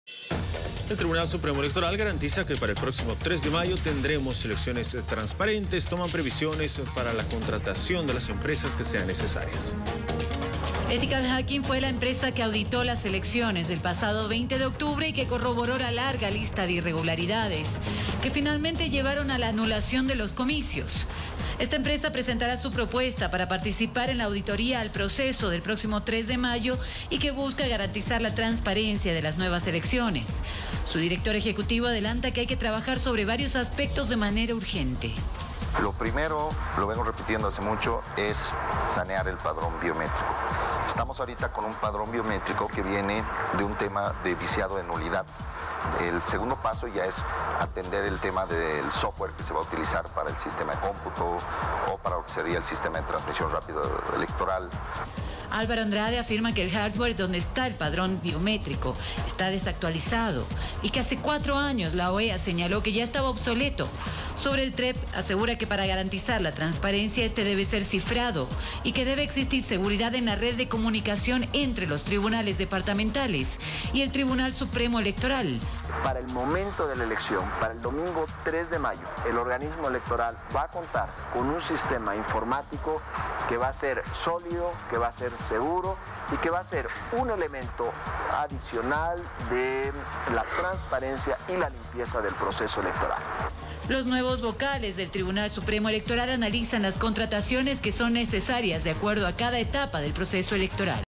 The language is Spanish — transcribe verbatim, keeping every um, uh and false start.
El Tribunal Supremo Electoral garantiza que para el próximo tres de mayo tendremos elecciones transparentes. Toman previsiones para la contratación de las empresas que sean necesarias. Ethical Hacking fue la empresa que auditó las elecciones del pasado veinte de octubre y que corroboró la larga lista de irregularidades que finalmente llevaron a la anulación de los comicios. Esta empresa presentará su propuesta para participar en la auditoría al proceso del próximo tres de mayo y que busca garantizar la transparencia de las nuevas elecciones. Su director ejecutivo adelanta que hay que trabajar sobre varios aspectos de manera urgente. Lo primero, lo vengo repitiendo hace mucho, es sanear el padrón biométrico. Estamos ahorita con un padrón biométrico que viene de un tema de viciado de nulidad. El segundo paso ya es atender el tema del software que se va a utilizar para el sistema de cómputo o para lo que sería el sistema de transmisión rápida electoral. Álvaro Andrade afirma que el hardware donde está el padrón biométrico está desactualizado y que hace cuatro años la O E A señaló que ya estaba obsoleto. Sobre el T R E P asegura que para garantizar la transparencia este debe ser cifrado y que debe existir seguridad en la red de comunicación entre los tribunales departamentales y el Tribunal Supremo Electoral. Para el momento de la elección, para el domingo tres de mayo, el organismo electoral va a contar con un sistema informático que va a ser sólido, que va a ser seguro y que va a ser un elemento adicional de la transparencia y la limpieza del proceso electoral. Los nuevos vocales del Tribunal Supremo Electoral analizan las contrataciones que son necesarias de acuerdo a cada etapa del proceso electoral.